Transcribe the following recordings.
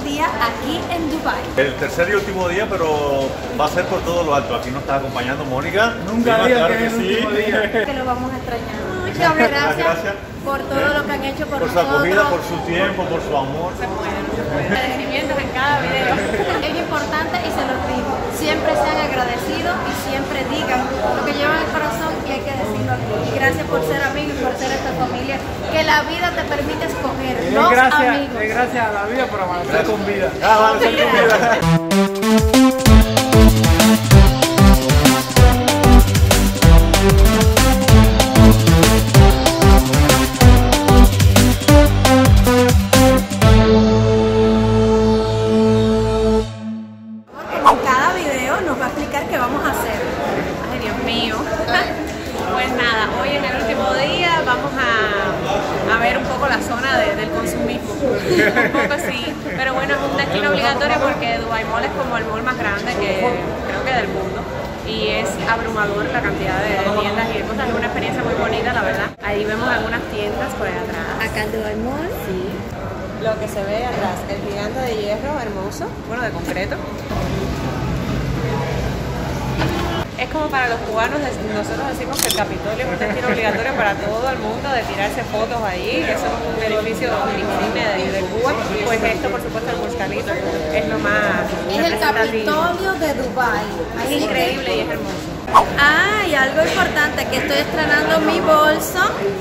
día aquí en Dubái. El tercer y último día, pero va a ser por todo lo alto. Aquí nos está acompañando Mónica. Nunca digas que es el último día. Que lo vamos a extrañar. Muchas gracias por todo lo que han hecho por su nosotros. acogida, por su tiempo, por su amor. Agradecimientos en cada video. Es importante y se los digo. Siempre sean agradecidos y siempre digan lo que llevan en el corazón y hay que decirlo aquí. Y gracias por ser amigos y por ser esta familia que la vida te permite escoger. Los amigos. Gracias a la vida por amanecer con vida. Amanecer con vida. Pues nada, hoy en el último día vamos a ver un poco la zona del consumismo, un poco así, pero bueno, es un destino obligatorio porque Dubai Mall es como el mall más grande que creo que del mundo y es abrumador la cantidad de tiendas y de cosas, es una experiencia muy bonita la verdad. Ahí vemos algunas tiendas por ahí atrás. Acá en Dubai Mall. Sí, lo que se ve atrás, el gigante de hierro hermoso, bueno de concreto. Es como para los cubanos, nosotros decimos que el Capitolio es un destino obligatorio para todo el mundo, de tirarse fotos ahí, eso es un edificio insigne de Cuba, pues esto por supuesto el Burj Khalifa es lo más es el Capitolio de Dubái. Es increíble y es hermoso. Ah, y algo importante, que estoy estrenando mi bolso,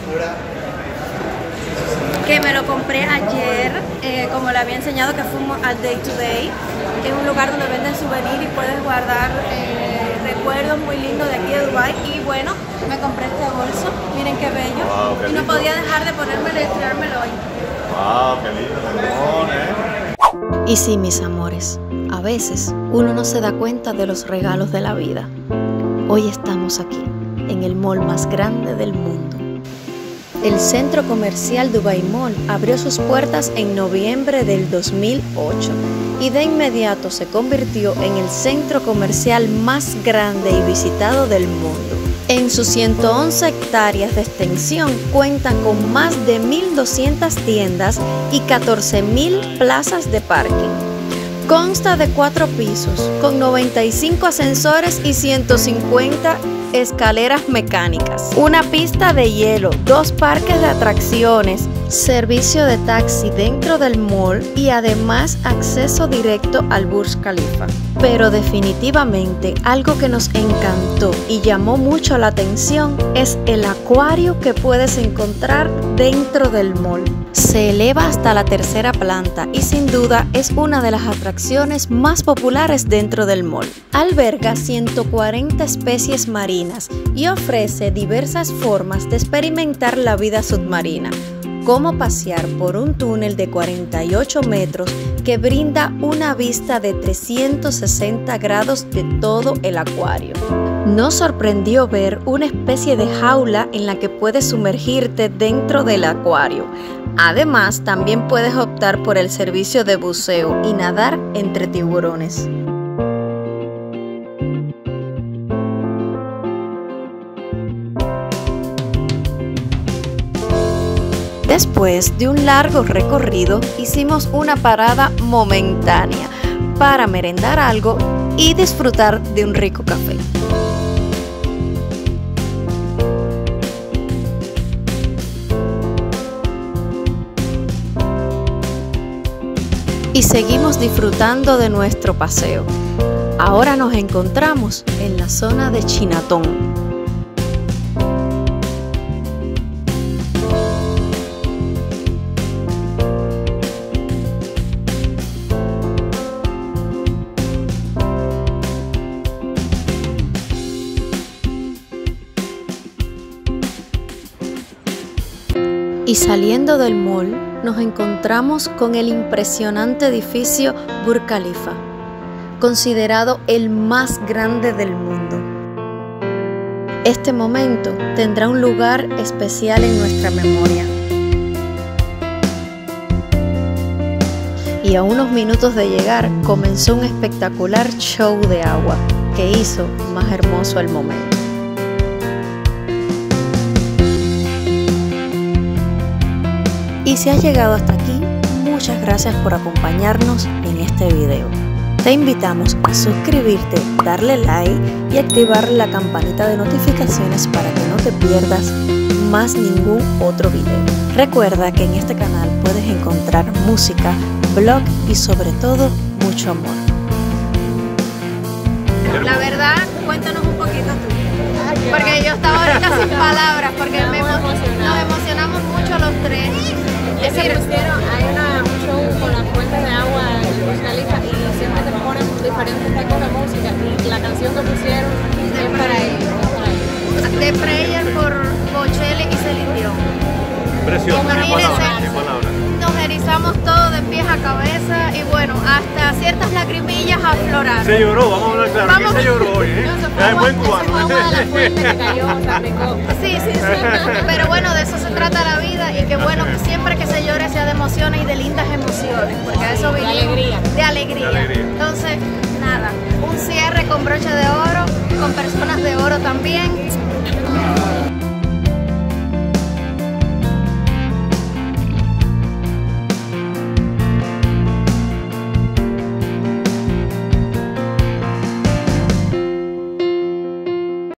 que me lo compré ayer, como le había enseñado, que fuimos al Day to Day, que es un lugar donde venden souvenirs y puedes guardar recuerdos muy lindos de aquí de Dubái. Y bueno, me compré este bolso, miren qué bello. Wow, qué y no lindo. podía dejar de ponérmelo y estrenármelo hoy. Wow, qué lindo, Y sí, mis amores, a veces uno no se da cuenta de los regalos de la vida. Hoy estamos aquí, en el mall más grande del mundo. El centro comercial Dubai Mall abrió sus puertas en noviembre del 2008 y de inmediato se convirtió en el centro comercial más grande y visitado del mundo. En sus 111 hectáreas de extensión cuenta con más de 1.200 tiendas y 14.000 plazas de parking. Consta de 4 pisos, con 95 ascensores y 150 escaleras mecánicas, una pista de hielo, 2 parques de atracciones, servicio de taxi dentro del mall y además acceso directo al Burj Khalifa. Pero definitivamente algo que nos encantó y llamó mucho la atención es el acuario que puedes encontrar dentro del mall. Se eleva hasta la 3ª planta y sin duda es una de las atracciones más populares dentro del mall. Alberga 140 especies marinas y ofrece diversas formas de experimentar la vida submarina, como pasear por un túnel de 48 metros que brinda una vista de 360 grados de todo el acuario. Nos sorprendió ver una especie de jaula en la que puedes sumergirte dentro del acuario. Además, también puedes optar por el servicio de buceo y nadar entre tiburones. Después de un largo recorrido, hicimos una parada momentánea para merendar algo y disfrutar de un rico café. Y seguimos disfrutando de nuestro paseo. Ahora nos encontramos en la zona de Chinatown. Y saliendo del mall, nos encontramos con el impresionante edificio Burj Khalifa, considerado el más grande del mundo. Este momento tendrá un lugar especial en nuestra memoria. Y a unos minutos de llegar, comenzó un espectacular show de agua que hizo más hermoso el momento. Y si has llegado hasta aquí, muchas gracias por acompañarnos en este video. Te invitamos a suscribirte, darle like y activar la campanita de notificaciones para que no te pierdas más ningún otro video. Recuerda que en este canal puedes encontrar música, blog y sobre todo mucho amor. La verdad, cuéntanos un poquito tú. Porque yo estaba ahorita sin palabras, porque nos emocionamos mucho los tres. Es decir, hay un show con las fuentes de agua en Burj Khalifa y siempre te ponen diferentes tipos de música y la canción que pusieron es para ellos. The Prayer por Bocelli y Celine Dion. Precioso, Imagínense, nos erizamos todo de pies a cabeza y bueno, hasta ciertas lagrimillas afloraron. Se lloró, vamos a hablar claro. Aquí se lloró hoy, ¿eh? Es buen cubano. Sí. Pero bueno, de eso se trata la vida y que bueno, que siempre que se llore sea de emociones y de lindas emociones, porque a eso vivimos. De alegría. Entonces, nada, un cierre con broche de oro, con personas de oro también.